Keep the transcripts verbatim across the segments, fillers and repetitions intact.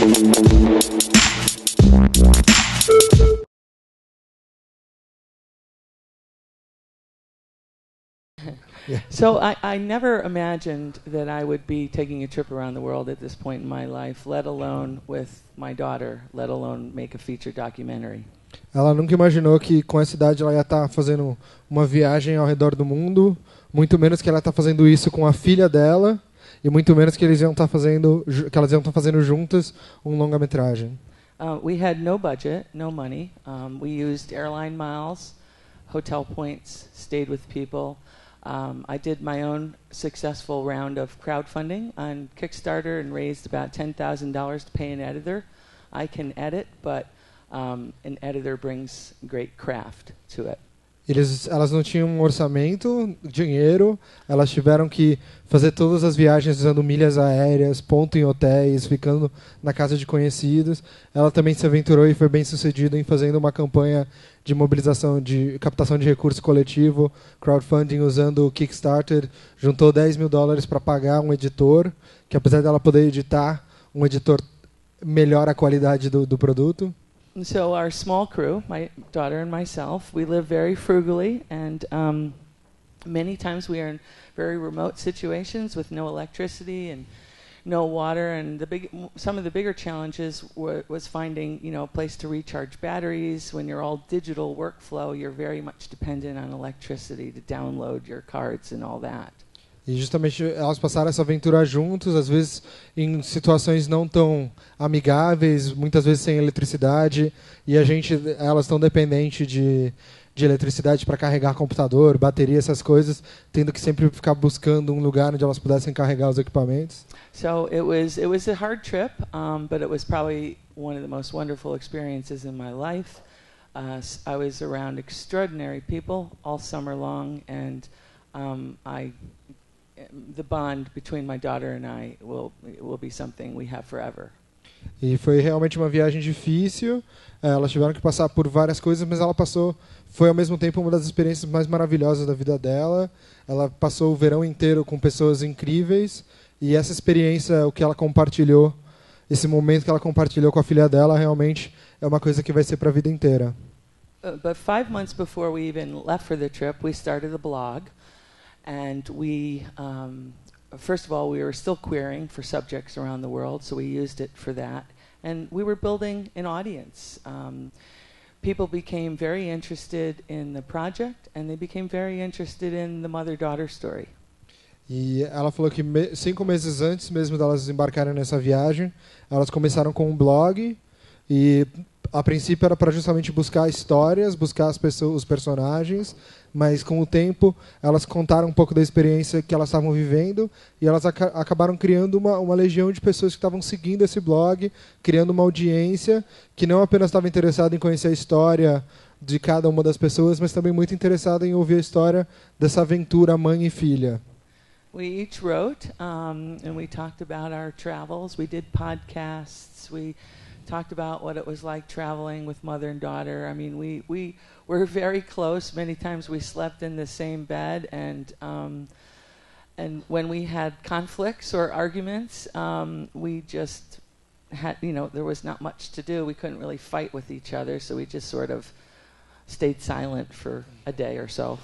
Yeah. So I, I never imagined that I would be taking a trip around the world at this point in my life, let alone with my daughter, let alone make a feature documentary. Ela nunca imaginou que com essa idade ela ia estar fazendo uma viagem ao redor do mundo, muito menos que ela está fazendo isso com a filha dela e muito menos que eles iam estar fazendo, que elas iam estar fazendo juntas um longa-metragem. Uh, we had no budget, no money. Um, we used airline miles, hotel points, stayed with people. Um, I did my own successful round of crowdfunding on Kickstarter and raised about ten thousand dollars to pay an editor. I can edit, but um, an editor brings great craft to it. Eles, elas não tinham um orçamento, dinheiro, elas tiveram que fazer todas as viagens usando milhas aéreas, ponto em hotéis, ficando na casa de conhecidos. Ela também se aventurou e foi bem sucedida em fazendo uma campanha de mobilização, de captação de recurso coletivo, crowdfunding usando o Kickstarter, juntou dez mil dólares para pagar um editor, que apesar dela poder editar, um editor melhora a qualidade do, do produto. So our small crew, my daughter and myself, we live very frugally, and um, many times we are in very remote situations with no electricity and no water. And the big, some of the bigger challenges were, was finding, you know, a place to recharge batteries. When you're all digital workflow, you're very much dependent on electricity to download your cards and all that. E justamente elas passaram essa aventura juntos, às vezes em situações não tão amigáveis, muitas vezes sem eletricidade, e a gente, elas estão dependentes de, de eletricidade para carregar computador, bateria, essas coisas, tendo que sempre ficar buscando um lugar onde elas pudessem carregar os equipamentos. So it was it was a hard trip, um, but it was probably one of the most wonderful experiences in my life. Uh, I was around extraordinary people all summer long, and um, I. The bond between my daughter and I will will be something we have forever. E foi realmente uma viagem difícil. Elas tiveram que passar por várias coisas, mas ela passou, foi ao mesmo tempo uma das experiências mais maravilhosas da vida dela. Ela passou o verão inteiro com pessoas incríveis, e essa experiência, o que ela compartilhou, esse momento que ela compartilhou com a filha dela, realmente é uma coisa que vai ser para a vida inteira. Uh, but five months before we even left for the trip, we started a blog. And we, um, first of all, we were still querying for subjects around the world, so we used it for that. And we were building an audience. Um, people became very interested in the project, and they became very interested in the mother-daughter story. E ela falou que me, cinco meses antes mesmo delas embarcarem nessa viagem, elas começaram com um blog, e a princípio era para justamente buscar histórias, buscar as pessoas, os personagens, mas com o tempo elas contaram um pouco da experiência que elas estavam vivendo, e elas aca acabaram criando uma, uma legião de pessoas que estavam seguindo esse blog, criando uma audiência que não apenas estava interessada em conhecer a história de cada uma das pessoas, mas também muito interessada em ouvir a história dessa aventura mãe e filha. We each wrote, um, and we talked about our travels. We did podcasts. We talked about what it was like traveling with mother and daughter. I mean, we, we were very close. Many times we slept in the same bed, and um, and when we had conflicts or arguments, um, we just had, you know, there was not much to do. We couldn't really fight with each other, so we just sort of stayed silent for a day or so.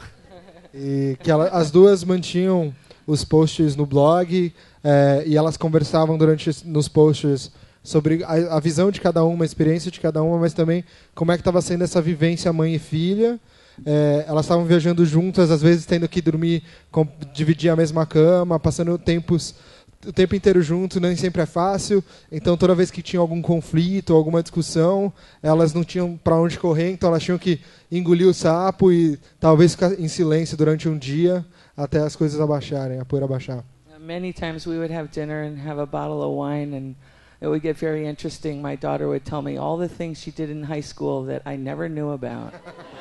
E que ela, as duas mantinham os posts no blog, eh, e elas conversavam durante nos posts sobre a, a visão de cada uma, a experiência de cada uma, mas também como é que estava sendo essa vivência mãe e filha. É, elas estavam viajando juntas, às vezes tendo que dormir, com, dividir a mesma cama, passando tempos, o tempo inteiro junto, nem sempre é fácil. Então, toda vez que tinha algum conflito, alguma discussão, elas não tinham para onde correr, então elas tinham que engolir o sapo e talvez ficar em silêncio durante um dia até as coisas abaixarem, a poeira abaixar. Many times we would have dinner and have a bottle of wine, and it would get very interesting. My daughter would tell me all the things she did in high school that I never knew about.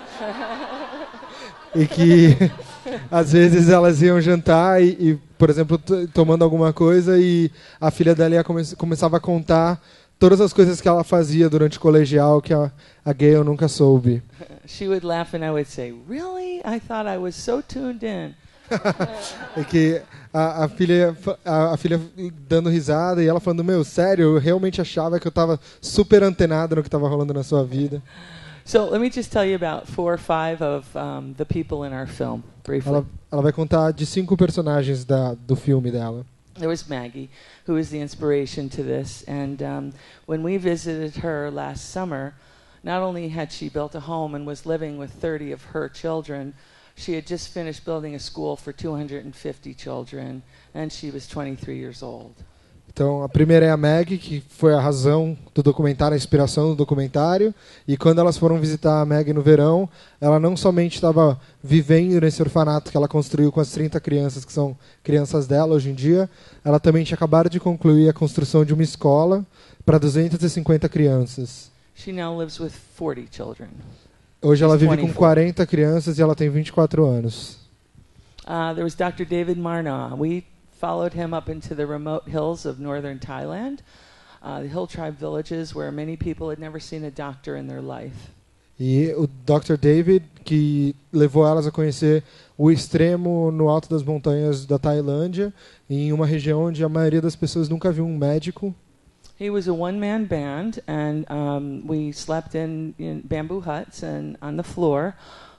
E que às vezes elas iam jantar e, e por exemplo, t tomando alguma coisa, e a filha dela ia come começava a contar todas as coisas que ela fazia durante o colegial que a, a Gayle nunca soube. She would laugh and I would say, "Really? I thought I was so tuned in." É que a, a, filha, a, a filha dando risada e ela falando, meu, sério, eu realmente achava que eu estava super antenado no que estava rolando na sua vida. So let me just tell you about four or five of um, the people in our film, briefly. Ela, ela vai contar de cinco personagens da, do filme dela. There was Maggie, who was the inspiration to this, and um, when we visited her last summer, not only had she built a home and was living with thirty of her children, she had just finished building a school for two hundred fifty children, and she was twenty-three years old. Então, a primeira é a Maggie, que foi a razão do documentário, a inspiração do documentário. E quando elas foram visitar a Maggie no verão, ela não somente estava vivendo nesse orfanato que ela construiu com as trinta crianças, que são crianças dela hoje em dia, ela também tinha acabado de concluir a construção de uma escola para duzentas e cinquenta crianças. She now lives with forty children. Hoje ela vive com quarenta crianças e ela tem vinte e quatro anos. Uh, there was Doctor David Marna. We followed him up into the remote hills of northern Thailand, uh, the hill tribe villages where many people had never seen a doctor in their life. E o doutor David, que levou elas a conhecer o extremo no alto das montanhas da Tailândia, em uma região onde a maioria das pessoas nunca viu um médico. He was a one-man band, and um, we slept in, in bamboo huts and on the floor.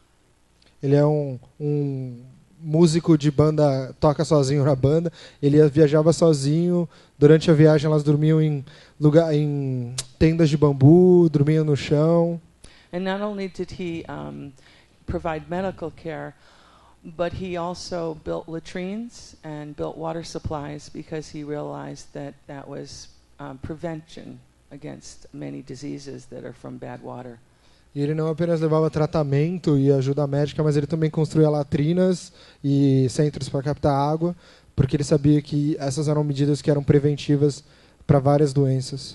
Ele é um, um músico de banda, toca sozinho na banda. Ele viajava sozinho. Durante a viagem elas dormiam em, lugar, em tendas de bambu, dormiam no chão. And not only did he um, provide medical care, but he also built latrines and built water supplies because he realized that that was um, prevention against many diseases that are from bad water. E ele não apenas levava tratamento e ajuda médica, mas ele também construía latrinas e centros para captar água, porque ele sabia que essas eram medidas que eram preventivas para várias doenças.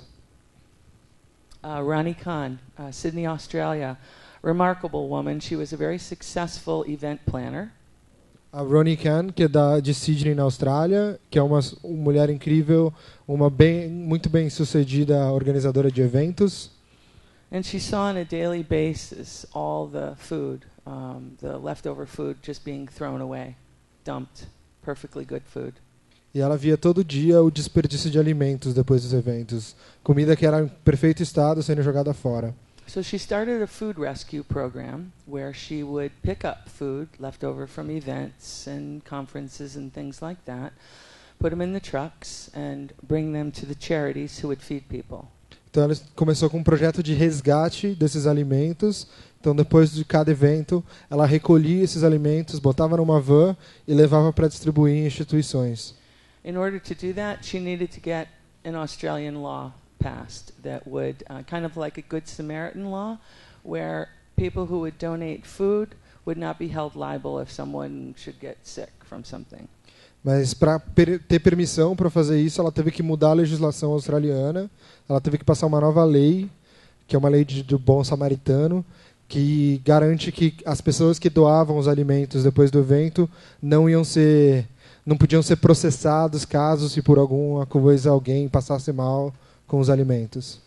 Uh, Ronnie Khan, uh, Sydney, Australia, remarkable woman. She was a very successful event planner. A Ronnie Khan, que é da, de Sydney, na Austrália, que é uma, uma mulher incrível, uma bem, muito bem sucedida organizadora de eventos. And she saw on a daily basis all the food, um, the leftover food just being thrown away, dumped, perfectly good food. E ela via todo dia o desperdício de alimentos depois dos eventos. Comida que era em perfeito estado sendo jogada fora. So she started a food rescue program where she would pick up food left over from events and conferences and things like that, put them in the trucks and bring them to the charities who would feed people. Então ela começou com um projeto de resgate desses alimentos. Então depois de cada evento, ela recolhia esses alimentos, botava numa van e levava para distribuir em instituições. In order to do that, she needed to get an Australian law passed that would, uh, kind of like a Good Samaritan law, where people who would donate food would not be held liable if someone should get sick from something. Mas para per ter permissão para fazer isso, ela teve que mudar a legislação australiana. Ela teve que passar uma nova lei, que é uma lei de, do bom samaritano, que garante que as pessoas que doavam os alimentos depois do evento não iam ser, não podiam ser processados caso se por alguma coisa alguém passasse mal com os alimentos.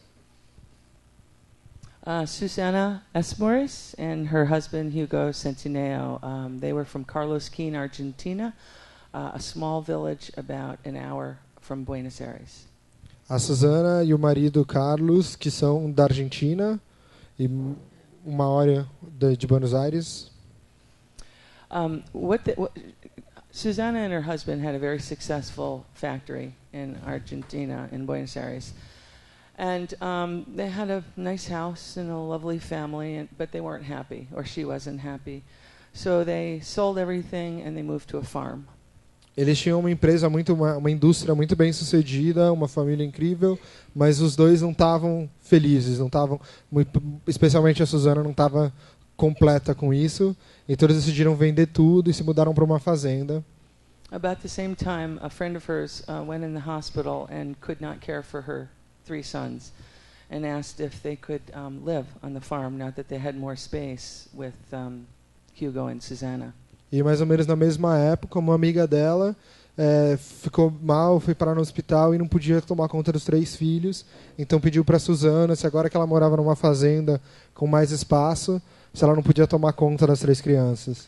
Uh, Susana Esmores and her husband Hugo Centineo, um, they were from Carlos Quim, Argentina, uh, a small village about an hour from Buenos Aires. A Susana e o marido Carlos, que são da Argentina e uma hora de, de Buenos Aires. Um, what the, what, Susana and her husband had a very successful factory in Argentina, in Buenos Aires. And um, they had a nice house and a lovely family, and, but they weren't happy, or she wasn't happy. So they sold everything and they moved to a farm. Eles tinham uma empresa muito, uma, uma indústria muito bem sucedida, uma família incrível, mas os dois não estavam felizes, não estavam, especialmente a Susana não estava completa com isso, então eles decidiram vender tudo e se mudaram para uma fazenda. About the same time, a friend of hers uh, went in the hospital and could not care for her three sons, and asked if they could um, live on the farm now that they had more space with um, Hugo and Susana. E mais ou menos na mesma época, uma amiga dela é, ficou mal, foi parar no hospital e não podia tomar conta dos três filhos. Então pediu para a Susana, se agora que ela morava numa fazenda com mais espaço, se ela não podia tomar conta das três crianças.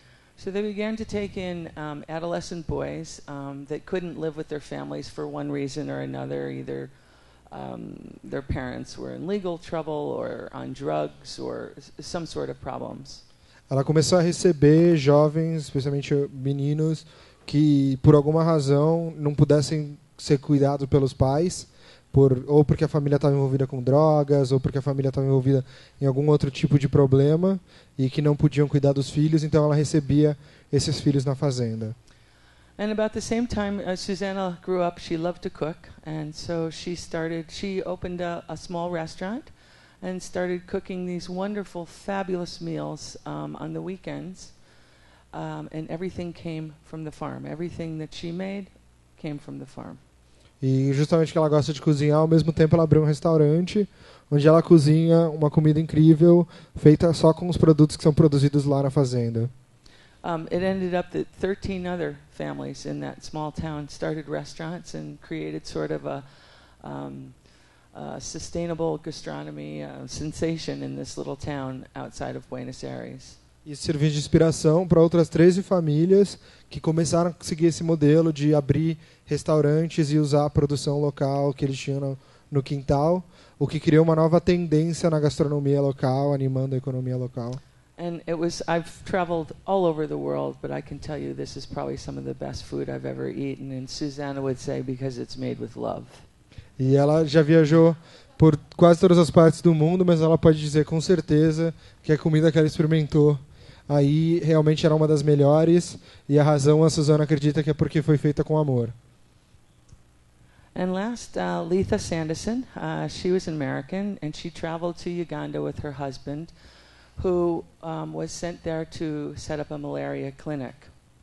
So they began to take in um, adolescent boys um, that couldn't live with their families for one reason or another. Either um, their parents were in legal trouble or on drugs or s- some sort of problems. Ela começou a receber jovens, especialmente meninos, que por alguma razão não pudessem ser cuidados pelos pais, por, ou porque a família estava envolvida com drogas, ou porque a família estava envolvida em algum outro tipo de problema e que não podiam cuidar dos filhos, então ela recebia esses filhos na fazenda. And about the same time, uh, Susanna grew up. She loved to cook, and so she started. She opened a, a small restaurant, and started cooking these wonderful, fabulous meals um, on the weekends. Um, and everything came from the farm. Everything that she made came from the farm. E justamente que ela gosta de cozinhar, ao mesmo tempo ela abriu um restaurante onde ela cozinha uma comida incrível, feita só com os produtos que são produzidos lá na fazenda. Um, it ended up that thirteen other families in that small town started restaurants and created sort of a um, uh, sustainable gastronomy uh, sensation in this little town outside of Buenos Aires. Isso serviu de inspiração para outras treze famílias que começaram a seguir esse modelo de abrir restaurantes e usar a produção local que eles tinham no, no quintal, o que criou uma nova tendência na gastronomia local, animando a economia local. And it was, I've traveled all over the world, but I can tell you this is probably some of the best food I've ever eaten, and Susanna would say because it's made with love. E ela já viajou por quase todas as partes do mundo, mas ela pode dizer com certeza que a comida que ela experimentou aí realmente era uma das melhores, e a razão a Suzana acredita que é porque foi feita com amor. And last, uh, Letha Sanderson, uh, she was an American, and she traveled to Uganda with her husband, who um, was sent there to set up a malaria clinic.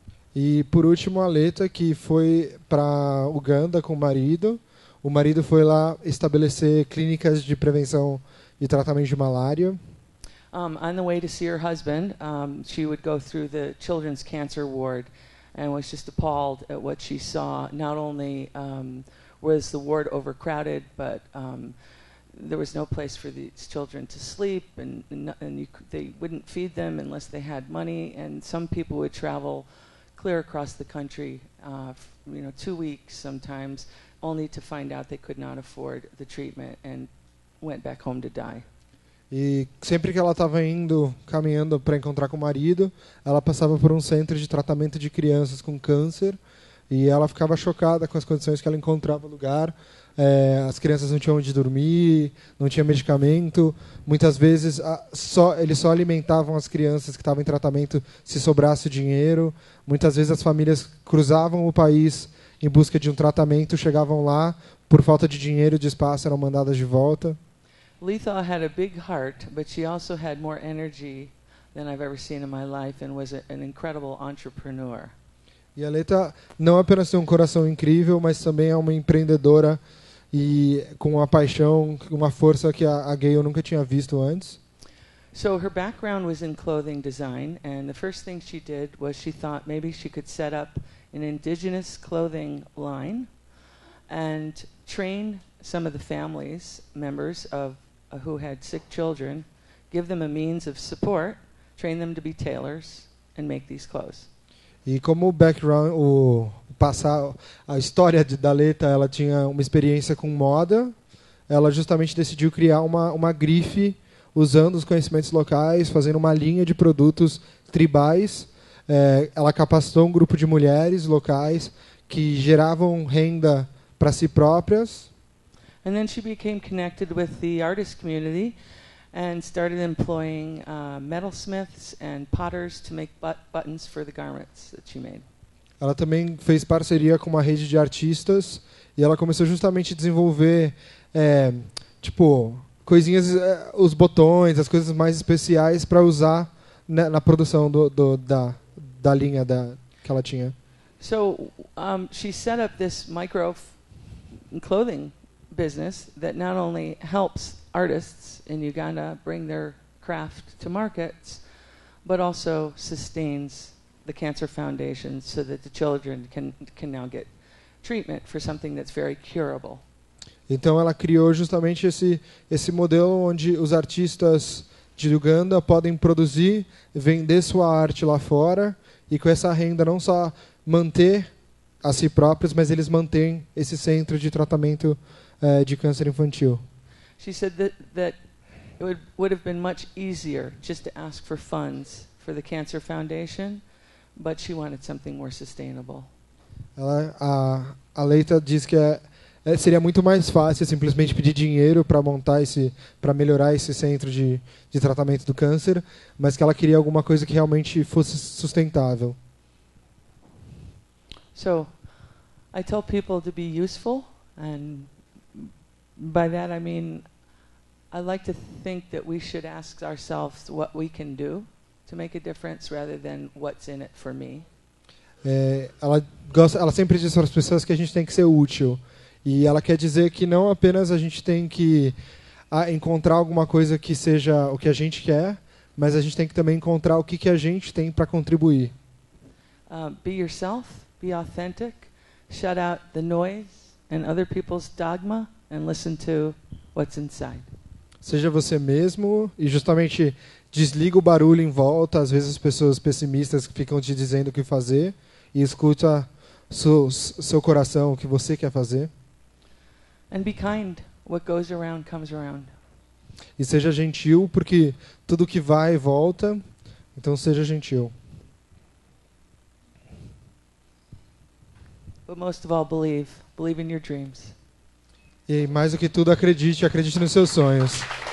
E por último a Leta, que foi para Uganda com o marido. O marido foi lá estabelecer clínicas de prevenção e tratamento de malária. Um, on the way to see her husband, um, she would go through the children's cancer ward and was just appalled at what she saw. Not only um, was the ward overcrowded, but um, there was no place for these children to sleep, and, and, and you, they wouldn't feed them unless they had money, and some people would travel clear across the country, uh, f- you know, two weeks sometimes, only to find out they could not afford the treatment and went back home to die. E sempre que ela estava indo, caminhando para encontrar com o marido, ela passava por um centro de tratamento de crianças com câncer, e ela ficava chocada com as condições que ela encontrava no lugar. É, as crianças não tinham onde dormir, não tinha medicamento. Muitas vezes a, só, eles só alimentavam as crianças que estavam em tratamento se sobrasse dinheiro. Muitas vezes as famílias cruzavam o país em busca de um tratamento, chegavam lá, por falta de dinheiro e de espaço, eram mandadas de volta. Letha had a big heart, but she also had more energy than I've ever seen in my life and was a, an incredible entrepreneur. E a Leta não apenas tem um coração incrível, mas também é uma empreendedora e com uma paixão, uma força que a, a Gayle nunca tinha visto antes. So her background was in clothing design, and the first thing she did was she thought maybe she could set up an indigenous clothing line and train some of the families, members of uh, who had sick children, give them a means of support, train them to be tailors, and make these clothes. E como o background, o passar, a história de, da Leta, ela tinha uma experiência com moda, ela justamente decidiu criar uma, uma grife usando os conhecimentos locais, fazendo uma linha de produtos tribais. É, ela capacitou um grupo de mulheres locais que geravam renda para si próprias. And then she became connected with the artist community and started employing uh, metalsmiths and potters to make but- buttons for the garments that she made. Ela também fez parceria com uma rede de artistas e ela começou justamente a desenvolver é, tipo coisinhas, é, os botões, as coisas mais especiais para usar na, na produção do, do, da, da linha da, que ela tinha. So um, she set up this micro f- clothing business that not only helps artists in Uganda bring their craft to markets, but also sustains the Cancer Foundation so that the children can can now get treatment for something that's very curable. Então ela criou justamente esse esse modelo onde os artistas de Uganda podem produzir, vender sua arte lá fora e com essa renda não só manter a si próprios, mas eles mantêm esse centro de tratamento uh, de câncer infantil. She said that, that it would, would have been much easier just to ask for funds for the Cancer Foundation, but she wanted something more sustainable. Ela, a, a Leita diz que é, é, seria muito mais fácil simplesmente pedir dinheiro para montar esse, para melhorar esse centro de, de tratamento do câncer, mas que ela queria alguma coisa que realmente fosse sustentável. So, I tell people to be useful, and by that I mean I like to think that we should ask ourselves what we can do to make a difference rather than what's in it for me. É, ela gosta, ela sempre diz para as pessoas que a gente tem que ser útil, e ela quer dizer que não apenas a gente tem que a, encontrar alguma coisa que seja o que a gente quer, mas a gente tem que também encontrar o que, que a gente tem para contribuir. Uh, be yourself, be authentic, shut out the noise and other people's dogma, and listen to what's inside. Seja você mesmo e justamente desliga o barulho em volta, às vezes as pessoas pessimistas que ficam te dizendo o que fazer, e escuta seu, seu coração, o que você quer fazer. And be kind. What goes around comes around. E seja gentil, porque tudo que vai volta, então seja gentil. But most of all, believe. Believe in your dreams. E mais do que tudo, acredite, acredite nos seus sonhos.